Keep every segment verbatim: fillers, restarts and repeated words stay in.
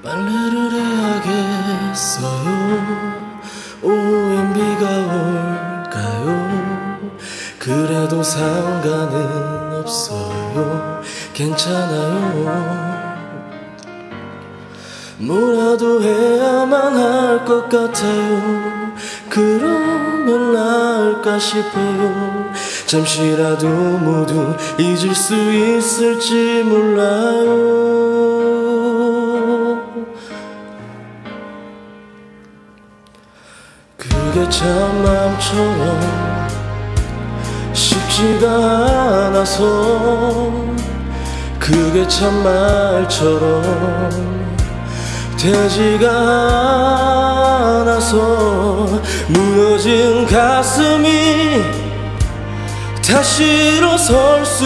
빨래를 해야겠어요. 오후엔 비가 올까요? 그래도 상관은 없어요. 괜찮아요. 뭐라도 해야만 할 것 같아요. 그러면 나을까 싶어요. 잠시라도 모두 잊을 수 있을지 몰라요. 그게 참 마음처럼 쉽지가 않아서, 그게 참 말처럼 되지가 않아서, 무너진 가슴이 다시 일어설 수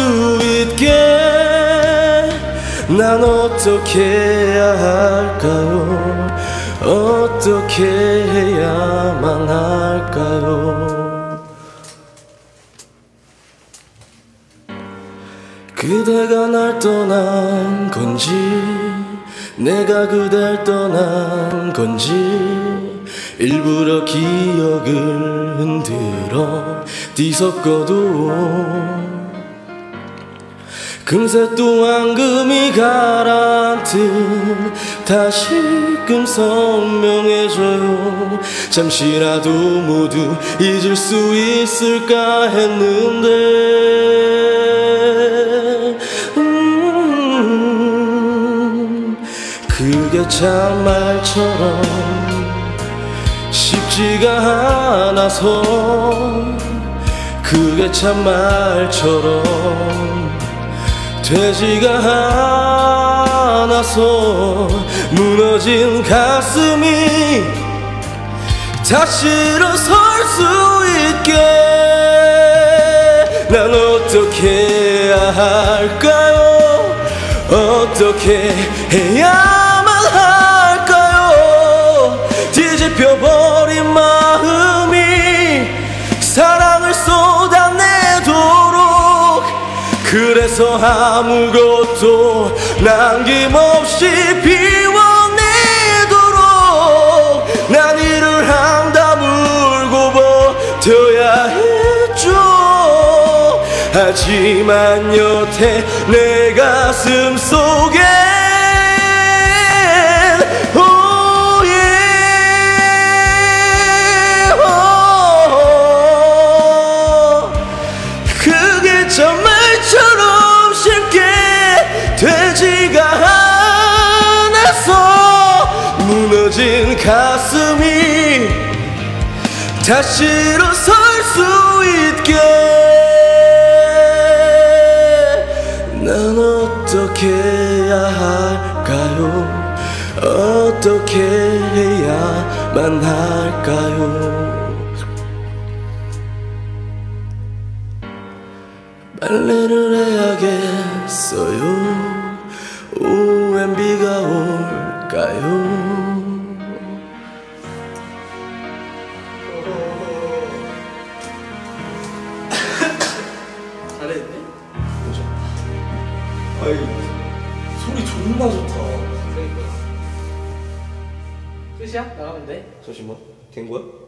있게 난 어떻게 해야 할까요? 어떻게 해야만 할까요? 그대가 날 떠난 건지, 내가 그댈 떠난 건지, 일부러 기억을 흔들어 뒤섞어도 금세 또 앙금이 가라앉듯 다시금 선명해져요. 잠시라도 모두 잊을 수 있을까 했는데, 음, 그게 참 말처럼 쉽지가 않아서, 그게 참 말처럼 되지가 않아서, 무너진 가슴이 다시 일어설 수 있게 난 어떻게 해야 할까요? 어떻게 해야만 할까요? 뒤집혀버린 마음이 사랑을 쏟아내도록, 그래서 아무것도 남김없이 비워내도록 난 이를 한다 물고 버텨야 했죠. 하지만 여태 내 가슴 속에 말처럼 쉽게 되지가 않아서, 무너진 가슴이 다시 일어설 수 있게 난 어떻게 해야 할까요? 어떻게 해야만 할까요? 빨래를 해야겠어요. 오후엔 비가 올까요? 잘했네? 그죠? 아이, 소리 존나 좋다. 그러니까. 끝이야? 나가면 돼? 소신 뭐? 된 거야?